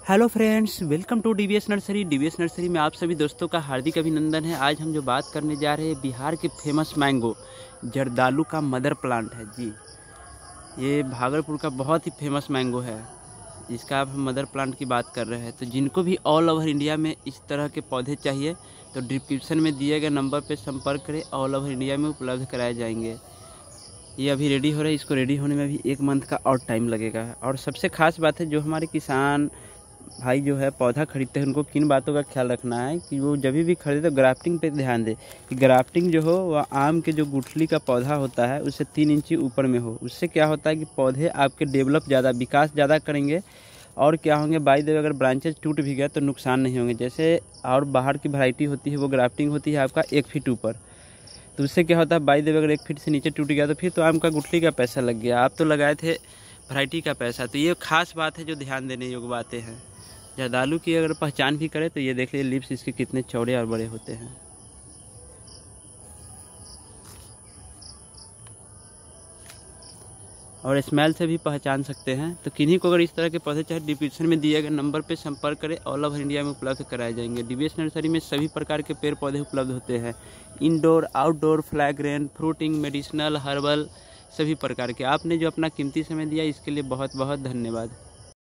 Hello friends, welcome to DVS nursery. DVS nursery में आप सभी दोस्तों का हार्दिक अभिनंदन है। आज हम जो बात करने जा रहे हैं बिहार के फेमस मैंगो जर्दालू का मदर प्लांट है जी। ये भागलपुर का बहुत ही फेमस मैंगो है, जिसका अब हम मदर प्लांट की बात कर रहे हैं। तो जिनको भी ऑल ओवर इंडिया में इस तरह के पौधे चाहिए तो डिस्क्रिप्शन में दिए गए नंबर पर संपर्क करें। ऑल ओवर इंडिया में उपलब्ध कराए जाएंगे। ये अभी रेडी हो रहा है, इसको रेडी होने में भी 1 मंथ का और टाइम लगेगा। और सबसे खास बात है, जो हमारे किसान भाई जो है पौधा खरीदते हैं उनको किन बातों का ख्याल रखना है कि वो जब भी खरीदे तो ग्राफ्टिंग पे ध्यान दे कि ग्राफ्टिंग जो हो वह आम के जो गुठली का पौधा होता है उससे 3 इंची ऊपर में हो। उससे क्या होता है कि पौधे आपके डेवलप ज़्यादा, विकास ज़्यादा करेंगे। और क्या होंगे, बाई द वे अगर ब्रांचेज टूट भी गए तो नुकसान नहीं होंगे। जैसे और बाहर की वैरायटी होती है वो ग्राफ्टिंग होती है आपका 1 फीट ऊपर, तो उससे क्या होता है बाई द वे अगर 1 फीट से नीचे टूट गया तो फिर तो आम का गुठली का पैसा लग गया, आप तो लगाए थे वैरायटी का पैसा। तो ये खास बात है जो ध्यान देने योग्य बातें हैं। जर्दालू की अगर पहचान भी करें तो ये देख लीजिए लिप्स इसके कितने चौड़े और बड़े होते हैं। और स्मेल से भी पहचान सकते हैं। तो किन्हीं को अगर इस तरह के पौधे चाहे डिस्क्रिप्शन में दिए गए नंबर पर संपर्क करें। ऑल ओवर इंडिया में उपलब्ध कराए जाएंगे। डीवीएस नर्सरी में सभी प्रकार के पेड़ पौधे उपलब्ध होते हैं, indoor outdoor, fragrant, fruiting, medicinal, herbal, सभी प्रकार के। आपने जो अपना कीमती समय दिया इसके लिए बहुत बहुत धन्यवाद।